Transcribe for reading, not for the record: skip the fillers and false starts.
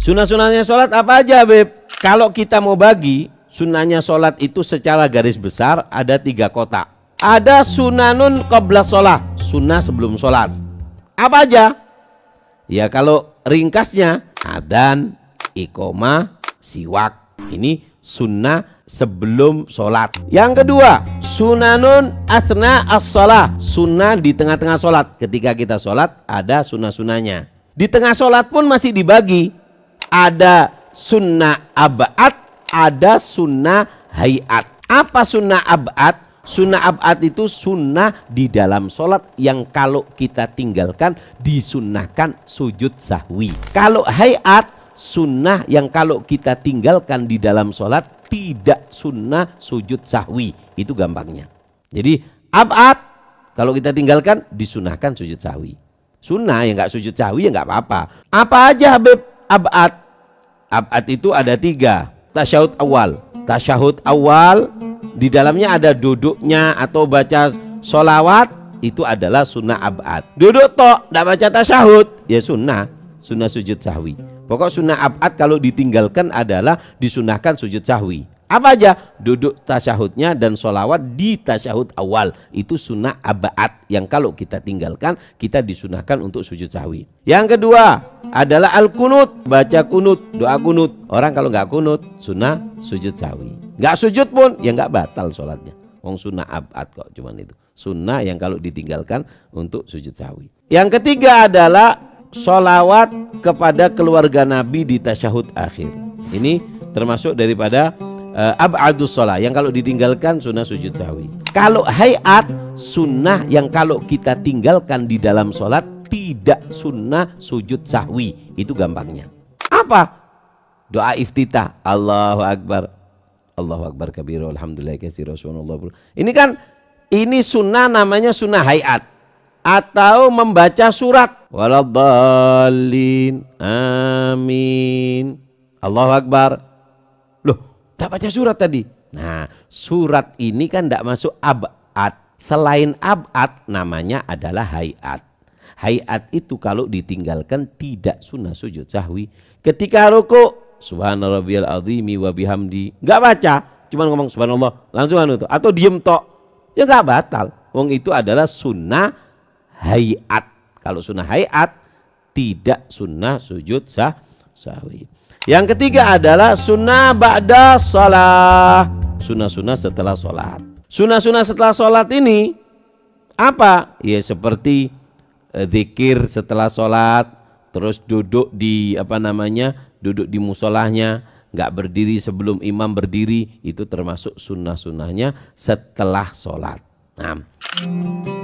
Sunnah-sunnahnya sholat apa aja, Beb? Kalau kita mau bagi, sunnahnya sholat itu secara garis besar ada 3 kotak. Ada sunanun qabla sholat, sunnah sebelum sholat. Apa aja? Ya kalau ringkasnya, adzan, iqomah, siwak. Ini sunnah sebelum sholat. Yang kedua, sunanun asna as-sholah, sunnah di tengah-tengah sholat. Ketika kita sholat ada sunnah-sunnahnya. Di tengah sholat pun masih dibagi. Ada sunnah ab'ad, ada sunnah hayat. Apa sunnah ab'ad? Sunnah ab'ad itu sunnah di dalam sholat yang kalau kita tinggalkan disunnahkan sujud sahwi. Kalau hayat, sunnah yang kalau kita tinggalkan di dalam sholat tidak sunnah sujud sahwi. Itu gampangnya. Jadi ab'ad kalau kita tinggalkan disunnahkan sujud sahwi. Sunnah yang nggak sujud sahwi ya nggak apa-apa. Apa aja Habib ab'ad? Ab'ad itu ada 3. Tasyahud awal. Tasyahud awal di dalamnya ada duduknya atau baca sholawat, itu adalah sunnah ab'ad. Duduk tok, tidak baca tasyahud, ya sunnah sujud sahwi. Pokok sunnah ab'ad kalau ditinggalkan adalah disunahkan sujud sahwi. Apa aja? Duduk tasyahudnya dan sholawat di tasyahud awal. Itu sunnah ab'ad yang kalau kita tinggalkan kita disunahkan untuk sujud sahwi. Yang kedua adalah al-kunut, baca kunut, doa kunut. Orang kalau nggak kunut sunnah sujud sahwi. Nggak sujud pun ya nggak batal sholatnya. Wong sunnah ab'ad kok, cuman itu. Sunnah yang kalau ditinggalkan untuk sujud sahwi. Yang ketiga adalah sholawat kepada keluarga Nabi di tasyahud akhir. Ini termasuk daripada ab'adus sholat yang kalau ditinggalkan sunnah sujud sahwi. Kalau hayat, sunnah yang kalau kita tinggalkan di dalam sholat tidak sunnah sujud sahwi. Itu gampangnya. Apa? Doa iftitah, Allahu Akbar, Allahu Akbar kabiru, alhamdulillah katsira, subhanallah. Ini kan ini sunnah, namanya sunnah hayat. Atau membaca surat waladhdallin, amin, Allahu Akbar. Tak baca surat tadi. Nah, surat ini kan tidak masuk ab'ad. Selain ab'ad namanya adalah hayat. Hayat itu kalau ditinggalkan tidak sunnah sujud sahwi. Ketika ruku, subhana rabbiyal azimi wa bihamdi, nggak baca, cuma ngomong subhanallah, langsung itu. Atau diem tok, ya nggak batal. Wong itu adalah sunnah hayat. Kalau sunnah hayat tidak sunnah sujud sahwi. Yang ketiga adalah sunnah ba'da shalah, sunnah-sunnah setelah sholat. Sunnah-sunnah setelah sholat ini apa? Ya seperti zikir setelah sholat, terus duduk di duduk di musolahnya, nggak berdiri sebelum imam berdiri, itu termasuk sunnah-sunnahnya setelah sholat. Nah.